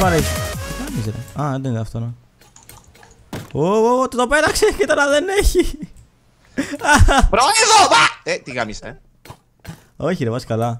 βαρέσει. Τι κάνεις ρε? Α, δεν είναι αυτό, ναι. Το πέταξε και τώρα δεν έχει. Πρόεδρο! Τι γάμισε, Όχι ρε, πας καλά.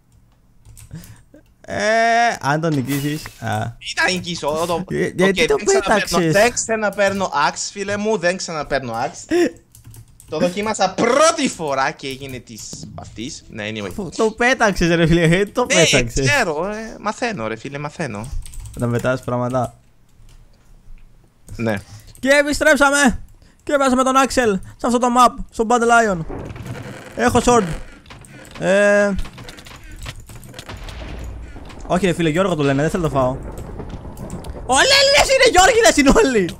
Αν τον νικήσεις. Ήταν νικήσω. Γιατί το πέταξες? Δεν ξαναπαίρνω axe, φίλε μου, δεν ξαναπαίρνω axe. Το δοκίμασα πρώτη φορά και έγινε της αυτής. Ναι, anyway. Το πέταξες ρε φίλε, γιατί το πέταξες? Ναι, ξέρω, μαθαίνω ρε φίλε, μαθαίνω. Να πετάς πράγματα. Ναι. Και επιστρέψαμε! Και πέσαμε τον Άξελ σε αυτό το map, στο Bad Lion. Έχω sword. Όχι ρε φίλε, Γιώργο το λένε, δεν θέλω να το φάω. Όλοι Έλληνες είναι, Γιώργινες είναι όλοι!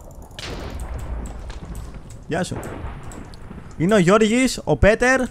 Γεια σου. Είναι ο Γιώργης, ο Πέτερ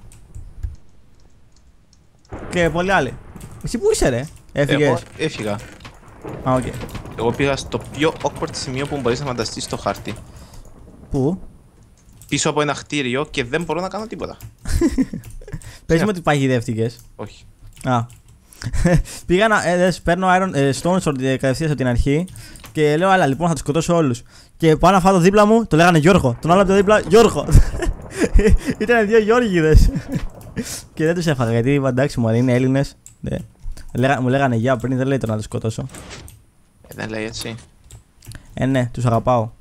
και πολλοί άλλοι. Εσύ πού είσαι ρε? Έφυγες? Εγώ έφυγα. Α, οκ. Εγώ πήγα στο πιο awkward σημείο που μπορείς να φανταστείς στο χάρτη. Πού? Πίσω από ένα κτίριο και δεν μπορώ να κάνω τίποτα. Πες μου ότι παγιδεύτηκες. Όχι. Α. Πήγα να. Παίρνω Stone Sword κατευθείαν από την αρχή και λέω: Άλλα λοιπόν θα τους σκοτώσω όλους. Και πάω να φάω το δίπλα μου, το λέγανε Γιώργο. Τον άλλο από το δίπλα, Γιώργο. Ήταν δύο Γιώργιδες. Και δεν τους έφαγα γιατί είπα: Εντάξει, μου είναι Έλληνες. Μου λέγανε γεια πριν, δεν λέει το να τους σκοτώσω. Δεν λέει έτσι. Ναι, τους αγαπάω.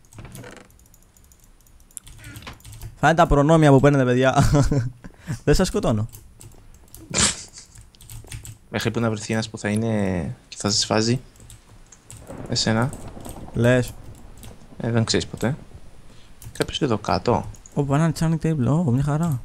Φαίνεται τα προνόμια που παίρνετε, παιδιά. Δεν σας σκοτώνω. Μέχρι που να βρεθεί ένας που θα είναι και θα σας φάζει. Εσένα. Λες. Δεν ξέρεις ποτέ. Κάποιος εδώ κάτω. Ωπα, ένα enchanting table, μια χαρά.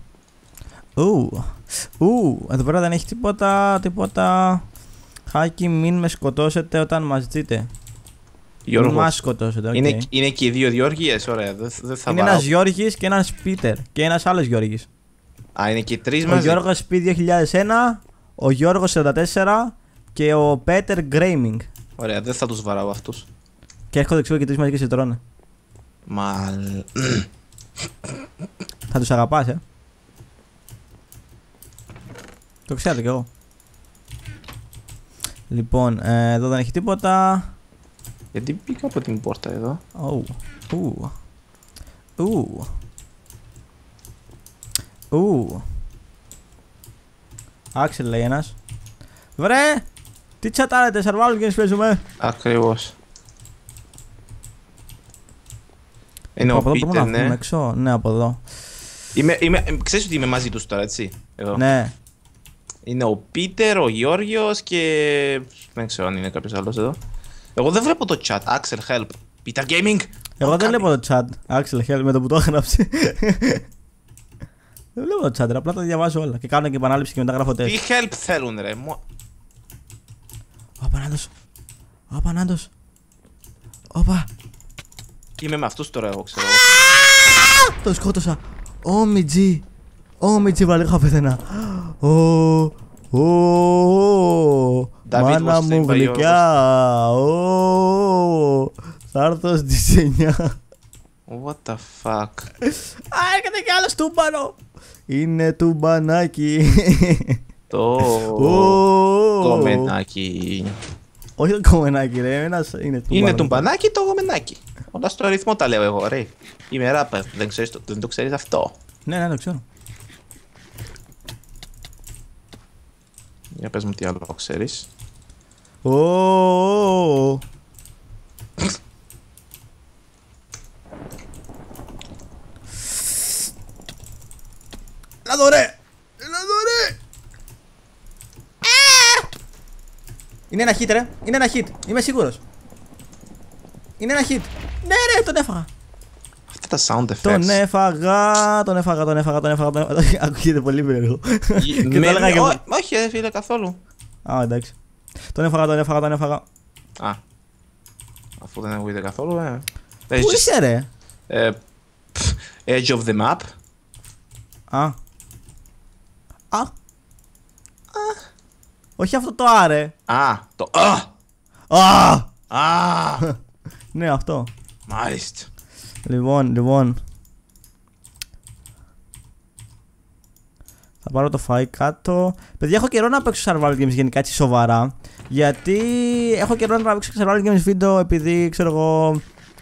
Εδώ πέρα δεν έχει τίποτα. Χάκι, μην με σκοτώσετε όταν μας δείτε. Γιώργο. Μην μας σκοτώσετε, οκ. Είναι και οι δύο Γιώργιες, ωραία. Δεν θα είναι βάω. ένας Γιώργης και ένας Πίτερ. Και ένας άλλος Γιώργης. Α, είναι και τρεις Ο μαζί. Γιώργος Speed 2001, ο Γιώργος 44 και ο Πέτερ Gaming. Ωραία, δεν θα τους βαράω αυτούς. Και έρχονται ξέρω και τρεις μαζί και σε τρώνε. Θα τους αγαπάς, Το ξέρετε κι εγώ. Λοιπόν, εδώ δεν έχει τίποτα. Γιατί μπήκα από την πόρτα εδώ. Άξελ λέει ένας. Βρε! Τι τσατάρετε, survival games παίζουμε. Ακριβώς. Είναι ο Πίτερ, ναι. Έξω. Ναι, από εδώ. Ξέρεις ότι είμαι μαζί τους τώρα, έτσι. Εδώ. Ναι. Είναι ο Πίτερ, ο Γιώργιος και... δεν ξέρω αν είναι κάποιος άλλος εδώ. Εγώ δεν βλέπω το chat. Axel, help. Peter Gaming. Εγώ δεν βλέπω το chat. Axel, help, με το που το έγραψε. Δεν βλέπω το chat, απλά τα διαβάζω όλα. Και κάνω και επανάληψη και μετά γράφω τεστ. Τι help θέλουν ρε. Απανάντος. Όπα. Είμαι με αυτούς τώρα, εγώ ξέρω. Το σκότωσα. Όμιτζι βαλέχα πεθαίνα. Μάνα μου γλυκιά. Θα έρθω στις 9. What the fuck. Έρχεται κι άλλος τούμπανο. Είναι τουμπανάκι. Το κομμενάκι. Όχι το κομμενάκι ρε, ένας είναι τουμπανάκι. Είναι τουμπανάκι το κομμενάκι. Όλα στο αριθμό τα λέω εγώ ρε. Είμαι ράπερ, δεν το ξέρεις αυτό. Ναι, το ξέρω. Για πες μου τι άλλο ξέρεις. Έλα εδώ ρε! Είναι ένα hit ρε, είναι ένα hit, είμαι σίγουρος. Είναι ένα hit. Ναι ρε, τον έφαγα. Αυτά τα sound effects. Τον έφαγα. Ακούγεται πολύ περίεργο. Όχι φίλε καθόλου. Α, εντάξει. Τον έφαγα. Α, αφού δεν ακούγεται καθόλου, Πού είσαι ρε? Edge of the map. Όχι αυτό το άρε. Το Ναι, αυτό. μάλιστα. Λοιπόν. Θα πάρω το φάι κάτω. Παιδιά, έχω καιρό να παίξω survival games γενικά έτσι σοβαρά. Γιατί έχω καιρό να παίξω survival games βίντεο επειδή ξέρω εγώ.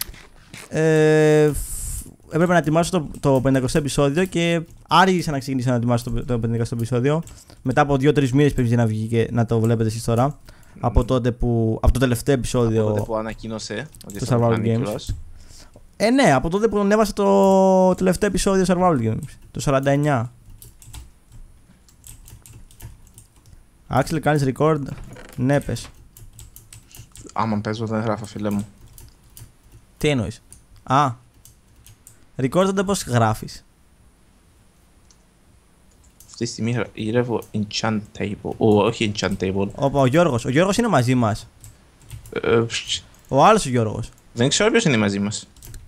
Έπρεπε να ετοιμάσω το 50ο επεισόδιο και άργησα να ξεκινήσω να ετοιμάσω το 50ο επεισόδιο. Μετά από 2-3 μήνες πρέπει να βγει και να το βλέπετε εσείς τώρα. Από το τελευταίο επεισόδιο. Από τότε που ανακοίνωσε ότι το θα survival κάνει games. κιόλας. Ναι, από τότε που ανέβασα το τελευταίο επεισόδιο survival games. Το 49. Άξελ, κάνεις record? Ναι, πες. Άμα παίζω δεν γράφω, φίλε μου. Τι εννοείς? Α, record πώς γράφεις? Αυτή τη στιγμή γυρεύω enchant table. Όχι enchant table. Όπα, ο Γιώργος είναι μαζί μας. Ο άλλος ο Γιώργος. Δεν ξέρω ποιος είναι μαζί μας.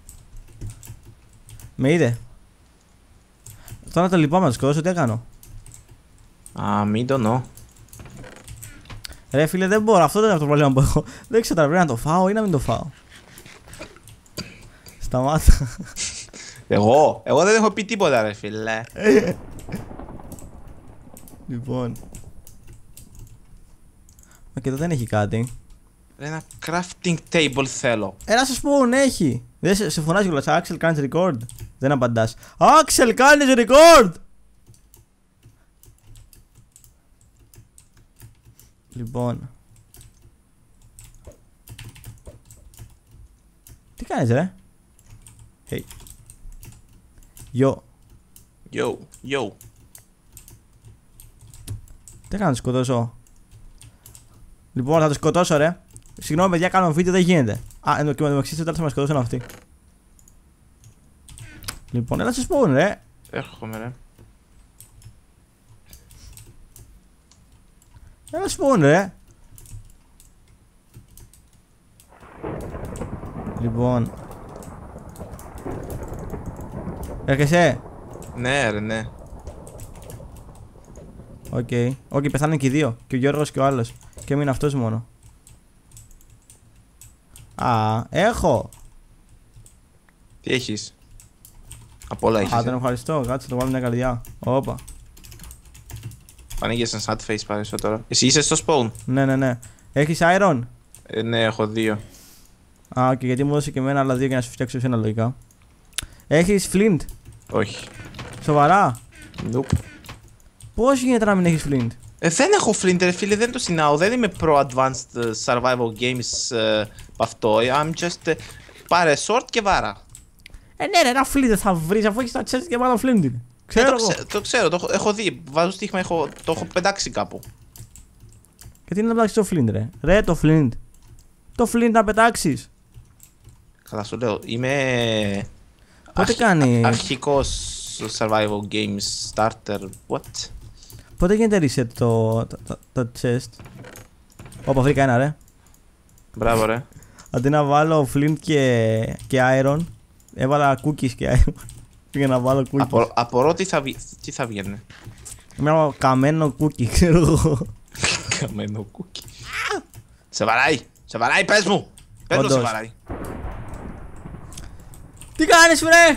Με είδε. Τώρα το λυπάμαι να το σκοτώσω, τι έκανα? Μην το know. Ρε φίλε, δεν μπορώ, αυτό δεν είναι αυτό το πρόβλημα που έχω. Δεν ξέρω τώρα, πρέπει να το φάω ή να μην το φάω. Σταμάτα. Εγώ δεν έχω πει τίποτα, ρε φίλε. Λοιπόν. Μα και εδώ δεν έχει κάτι. Ένα crafting table θέλω. Ένα σας πω, έχει. Δεν σε φωνάζει κιόλας, Άξελ, κάνεις record? Δεν απαντάς. Άξελ, κάνεις record! Λοιπόν. Τι κάνεις ρε? Hey. Yo. Τι έκανα να το σκοτώσω? Λοιπόν, θα το σκοτώσω ρε. Συγγνώμη παιδιά, κάνω βίντεο, δεν γίνεται. Και με το μεταξύ στο τέλος θα με σκοτώσουν αυτοί. Λοιπόν, έλα σε spawn ρε. Έρχομαι ρε. Έλα spawn ρε. Λοιπόν. Έρχεσαι. Ναι ρε, ναι. Οκ, πεθάνουν και οι δύο. Και ο Γιώργος και ο άλλος. Και έμεινε αυτός μόνο. Έχω. Τι έχεις? Απ' όλα έχεις. Τον ευχαριστώ. Κάτσε το βάλω μια καρδιά. Όπα. Φανήκε σαν sad face περισσότερο. Εσύ είσαι στο spawn? Ναι. Έχεις iron? Ναι, έχω 2. Και γιατί μου έδωσε και εμένα άλλα 2 για να σου φτιάξω εσένα λογικά. Έχεις flint? Όχι. Σοβαρά? Nope. Πώς γίνεται να μην έχεις flint? Δεν έχω flint ρε φίλε, δεν το συνάω. Δεν είμαι pro advanced survival games αυτό. I'm just πάρε sword και βάρα. Ναι ρε, ένα flint θα βρεις αφού έχεις τα chest και πάνω flint. Ξέρω εγώ. Το ξέρω, έχω δει. Βάζω στοίχημα, το έχω πετάξει κάπου. Και τι είναι να πετάξεις το flint ρε? Ρε το flint. Το flint να πετάξεις. Καλά σου λέω, είμαι... Πότε κάνει... Αρχικός survival games starter, what? Πότε γίνεται reset το chest? Όπα, βρήκα ένα ρε. Μπράβο ρε. Αντί να βάλω flint και iron, έβαλα cookies και iron. Πήγα να βάλω cookies. Απορώ τι θα βγαίνει. Ένα καμένο cookie, ξέρω εγώ. Καμένο cookie. Σε βαράει, πες μου! Πες μου σε βαράει. Τι κάνεις βρε!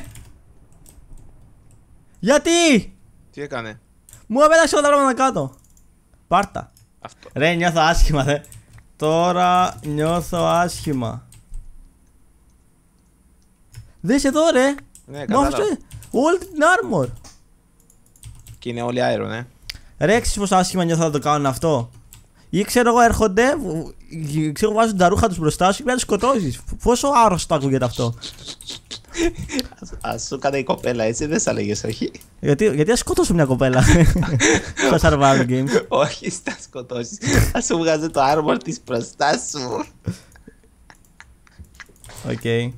Γιατί! Τι έκανε? Μου έπεταξε όλα τα πράγματα κάτω. Πάρτα. Αυτό. Ρε, νιώθω άσχημα ρε. Τώρα νιώθω άσχημα. Δες εδώ ρε. Ναι, κατάλαβα. Όλη την armor. Και είναι όλοι iron, Ρε, ξέρεις πως άσχημα νιώθω να το κάνουν αυτό? Ή ξέρω εγώ έρχονται, ξέρω βάζουν τα ρούχα τους μπροστά σου και να τους σκοτώσεις. Πόσο άρρωστο ακούγεται αυτό? Ας σου κάνει η κοπέλα έτσι, δεν σ' έλεγες όχι? Γιατί να σκοτώσω μια κοπέλα στα survival games? Όχι, θα σκοτώσεις. Ας σου βγάζει το armor της μπροστά σου. Οκ.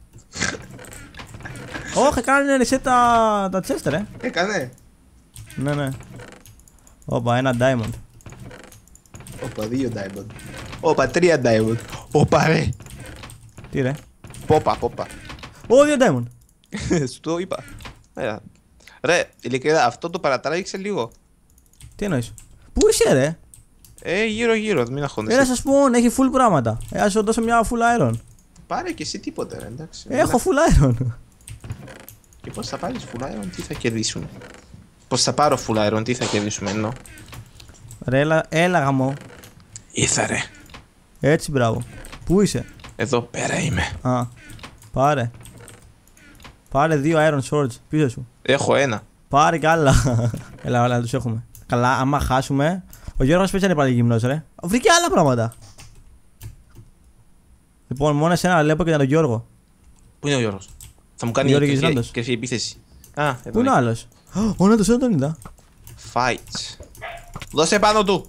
Όχι, έκανε reset τα chest ρε. Έκανε. Ναι. Όπα, ένα diamond. Όπα, 2 diamond. Όπα, 3 diamond. Όπα ρε. Τι ρε? Πόπα. Ω, 2 diamond. Σου το είπα. Ρε, ειλικρινά, αυτό το παρατράγηξε λίγο. Τι εννοείς? Πού είσαι ρε? Γύρω, μην αγχώνεσαι. Έλα σας πω, έχει full πράγματα. Ας σου δώσω μια full iron. Πάρε και εσύ τίποτε ρε, εντάξει. Έχω full iron. Και πώς θα πάρεις full iron, τι θα κερδίσουν? Πως θα πάρω full iron, τι θα κερδίσουμε εννοώ. Ρε, έλα γαμό. Ήρθα ρε. Έτσι, μπράβο. Πού είσαι? Εδώ πέρα είμαι. Α, πάρε. Πάρε 2 iron swords πίσω σου. Έχω ένα. Πάρε κι άλλα. Έλα, όλα τους έχουμε. Καλά, άμα χάσουμε. Ο Γιώργος πέσει να είναι πάλι γυμνός, ρε. Βρήκε άλλα πράγματα. Λοιπόν, μόνο εσένα βλέπω και για τον Γιώργο. Πού είναι ο Γιώργος? Θα μου κάνει κρυφή επίθεση. Α, εδώ. Πού είναι ο άλλος? Ο Νάτος δεν τον είδα. Fight. Δώσε πάνω του.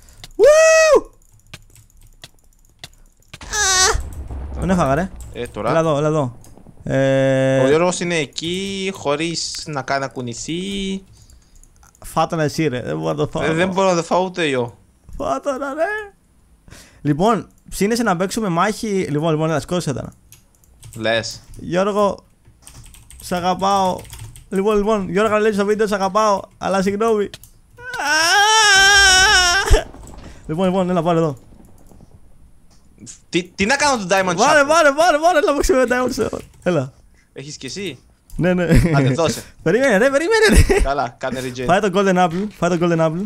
Τον έφαγα, ρε. Τώρα. Έλα εδώ, έλα εδώ. Ο Γιώργος είναι εκεί, χωρίς να κουνηθεί. Φάτο να εσύ, ρε. Δεν μπορώ να το φάω. Δεν μπορώ να το φάω ούτε εγώ. Φάτο να, ρε. Λοιπόν, ψήνεσαι να παίξουμε μάχη. Λοιπόν, έλα, σκότωσε τα. Λες. Γιώργο, σ' αγαπάω. Λοιπόν, Γιώργο, λέει στο βίντεο, σ' αγαπάω. Αλλά συγγνώμη. Λοιπόν, έλα, πάρε εδώ. Τι να κάνω το Diamond Shot? Πάρε, έλα παίξουμε Diamond Shot. Έλα. Έχεις κι εσύ? Ναι. Άντε, δώσε. Περίμενε, ρε. Καλά, κάνε regen. Φάει το Golden Apple.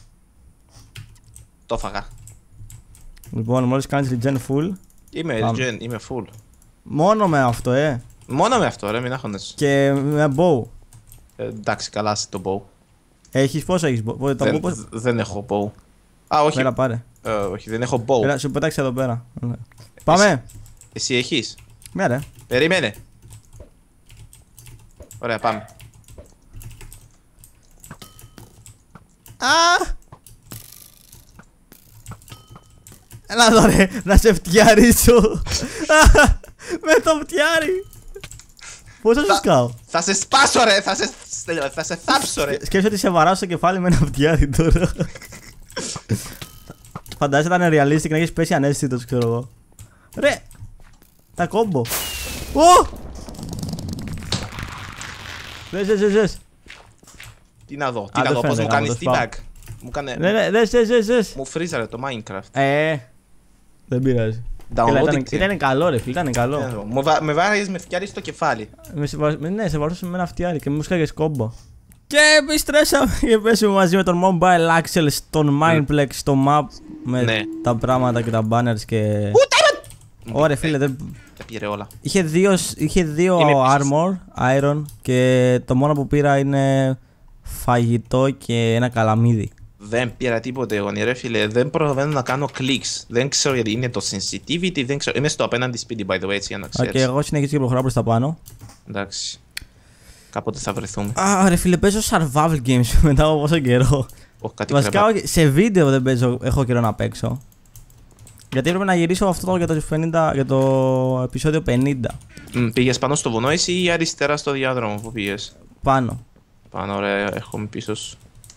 Το φαγά. Λοιπόν, μόλις κάνεις regen full. Είμαι regen, είμαι full. Μόνο με αυτό, Μόνο με αυτό, ρε, μην αγχώνεσαι. Και με bow. Εντάξει, καλά το bow. Έχεις, πόσο έχεις bow? Δεν έχω bow. Α, όχι. Έλα, πάρε. Όχι, δεν έχω bow. Έλα, σου πετάξει εδώ πέρα. Πάμε. Εσύ έχεις? Ναι, ρε. Περίμενε. Ωραία, πάμε. Έλα εδώ, ρε, να σε φτιαρίσω. Με το φτιάρι. Πώς θα σου σκάω? Θα σε σπάσω, ρε, θα σε θάψω, ρε. Σκέψου ότι σε βαράσω στο κεφάλι με ένα φτιάρι τώρα. Φαντάζεσαι ήταν realistic να έχεις πέσει ανέστητος, ξέρω εγώ. Ρε, τα κόμπο. Δες. Τι να δω, πώς μου κάνεις teabag. Μου κάνε... Ναι, δες. Μου φρίζαρε το Minecraft. Δεν πειράζει. Ήταν καλό, ρε φίλε, ήταν καλό. Με βάραγες με φτιάρι στο κεφάλι. Ναι, σε βαρούσε με ένα φτιάρι και μου σκάγες κόμπο. Και επιστρέψαμε και πέσουμε μαζί με τον Mobile Axel στον Mineplex, στο map. Με τα πράγματα και τα banners και... Ωραία φίλε, δεν... Τα πήρε όλα. Είχε δύο armor, iron και το μόνο που πήρα είναι φαγητό και ένα καλαμίδι. Δεν πήρα τίποτε εγώ, ρε φίλε, δεν προλαβαίνω να κάνω clicks. Δεν ξέρω γιατί είναι το sensitivity, δεν ξέρω. Είμαι στο απέναντι σπίτι, by the way, έτσι για να ξέρεις. Και εγώ συνεχίζω και προχωράω προς τα πάνω. Εντάξει. Κάποτε θα βρεθούμε. Ρε φίλε, παίζω survival games μετά από πόσο καιρό. Βασικά σε βίντεο δεν παίζω, έχω καιρό να παίξω. Γιατί έπρεπε να γυρίσω αυτό για το επεισόδιο 50. Πήγες πάνω στο βουνό εσύ ή αριστερά στο διάδρομο που πήγες? Πάνω. Πάνω, ωραία, έχουμε πίσω σου.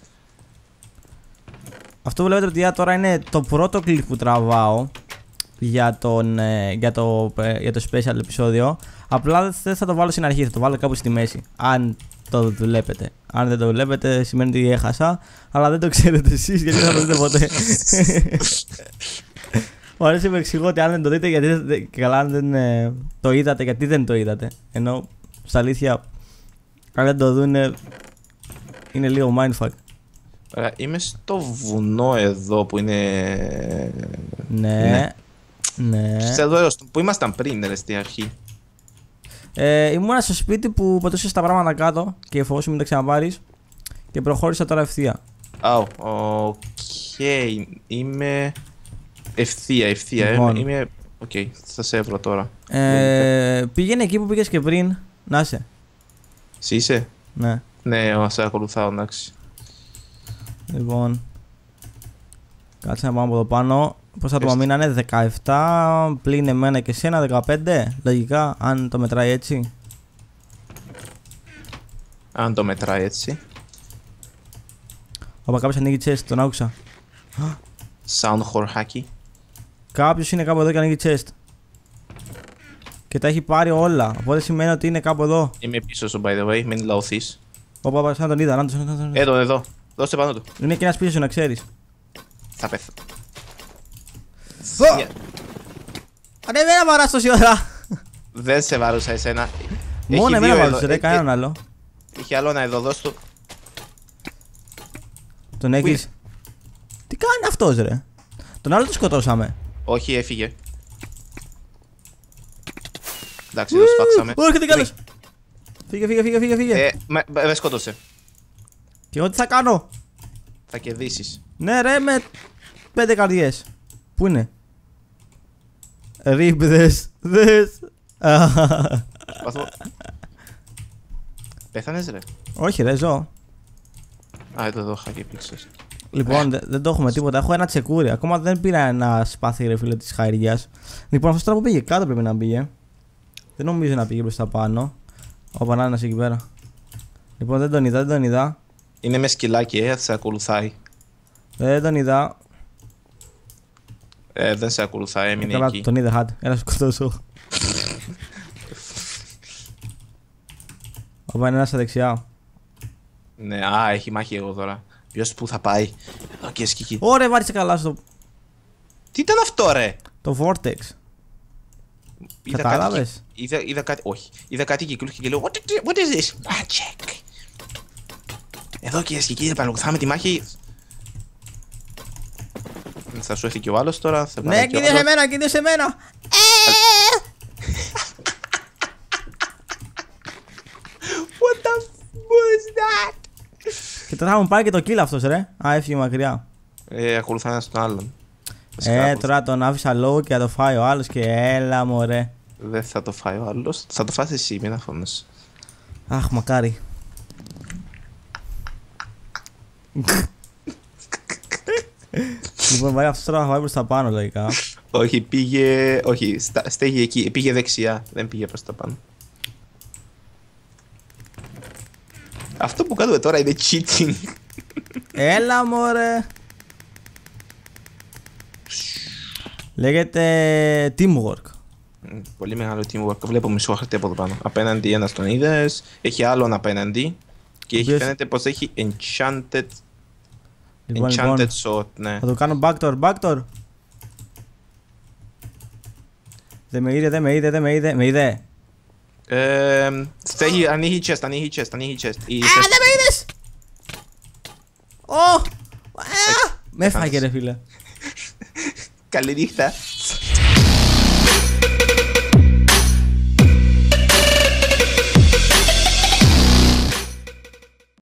Αυτό που βλέπετε παιδιά τώρα είναι το πρώτο κλιπ που τραβάω για το special επεισόδιο. Απλά δεν θα το βάλω στην αρχή, θα το βάλω κάπου στη μέση. Αν το βλέπετε. Αν δεν το βλέπετε σημαίνει ότι έχασα. Αλλά δεν το ξέρετε εσείς γιατί δεν θα το δείτε ποτέ. Μου αρέσει να εξηγώ ότι αν δεν το δείτε γιατί καλά αν δεν το είδατε, γιατί δεν το είδατε. Ενώ στα αλήθεια αν δεν το δουν είναι λίγο mindfuck. Είμαι στο βουνό εδώ που είναι... Ναι. Εδώ που ήμασταν πριν, ρε, στην αρχή. Ήμουνα στο σπίτι που πατούσες τα πράγματα κάτω και φοβόσου μην τα ξαναπάρεις. Και προχώρησα τώρα ευθεία. Οκ. Είμαι... Ευθεία. Λοιπόν. Είμαι... Οκ, θα σε έβρω τώρα. Πήγαινε εκεί που πήγες και πριν. Να είσαι. Εσύ είσαι? Ναι. Ναι, σε ακολουθάω, εντάξει. Λοιπόν. Κάτσε να πάμε από εδώ πάνω. Πώς θα το πάμε, είναι 17 πλην εμένα και εσένα 15. Λογικά, αν το μετράει έτσι. Αν το μετράει έτσι. Όπα, κάποιος ανοίγει chest, τον άκουσα. Sound hacky. Κάποιος είναι κάπου εδώ και ανοίγει chest. Και τα έχει πάρει όλα. Οπότε σημαίνει ότι είναι κάπου εδώ. Είμαι πίσω σου, by the way, μην λαωθείς. Όπα, σαν τον είδα, εδώ. Δώσε πάνω του. Είναι και ένας πίσω σου να ξέρεις. Θα πέθω. Ανέβαινα βαράς τόση ώρα. Δεν σε βάρουσα εσένα. Μόνο εμένα βάρουσα, δεν κανέναν άλλο. Είχε άλλο ένα εδώ, δώσ' του. Τον έχεις. Τι κάνει αυτός ρε? Τον άλλο το σκοτώσαμε. Όχι, έφυγε. Εντάξει, το σφάξαμε. Έρχεται κι άλλος. Φύγε. Με σκότωσε. Και εγώ τι θα κάνω? Θα κερδίσεις. Ναι ρε, με 5 καρδιές. Πού είναι? Ριπ, δες. Πέθανες ρε? Όχι ρε, ζω. Α, εδώ είχα και πίξες. Λοιπόν, δεν το έχουμε τίποτα. Έχω ένα τσεκούρι. Ακόμα δεν πήρα ένα σπάθι ρε φίλε της χαϊριάς. Λοιπόν, αυτός τώρα που πήγε κάτω πρέπει να πήγε. Δεν νομίζω να πήγε προς τα πάνω. Ο Μπανάνας εκεί πέρα. Λοιπόν, δεν τον είδα. Είναι με σκυλάκι, θα σε ακολουθάει. Δεν τον είδα. Δεν σε ακολουθάει, έμεινε Καλά, εκεί. τον είδε, χάτε. Έλα, σκοτώσω. Ο Μπανάνας στα δεξιά. Ναι, έχει μάχη εγώ τώρα. Ποιος που θα πάει? Εδώ και σκική. Ωραία, βάρισε καλά στο. Τι ήταν αυτό ρε? Το Vortex. Κατάλαβες? Είδα κάτι, όχι. Είδα κάτι κυκλούχε και λέω What is this? Magic. Εδώ και σκική, επαναλουθάμε τη μάχη. Θα σου έρθει και ο άλλος τώρα. Ναι, κοίταξε σε μένα. What the was that? Και τώρα θα μου πάρει και το kill αυτός ρε. Έφυγε μακριά. Ακολουθά ένας τον άλλον. Τώρα τον άφησα low και θα το φάει ο άλλος και έλα μωρέ. Δεν θα το φάει ο άλλος. Θα το φας εσύ, μην αφήνεις. Αχ, μακάρι. Λοιπόν, πάει αυτός τώρα θα πάει προς τα πάνω λογικά. Όχι, πήγε. Όχι, στέγει εκεί. Πήγε δεξιά. Δεν πήγε προς τα πάνω. Αυτό που κάνουμε τώρα είναι cheating. Έλα μωρέ. Λέγεται teamwork. Πολύ μεγάλο teamwork. Βλέπω μισό χαρτί από εδώ πάνω. Απέναντι ένας τον είδες. Έχει άλλον απέναντι. Και έχει, φαίνεται πως έχει enchanted. Enchanted sword, ναι. Θα το κάνω backdoor. Δεν με είδε. Με είδε. Στέγει, ανοίγει chest. Α, δεν με είδες! Με έφαγε ρε φίλε. Καλή νύχτα.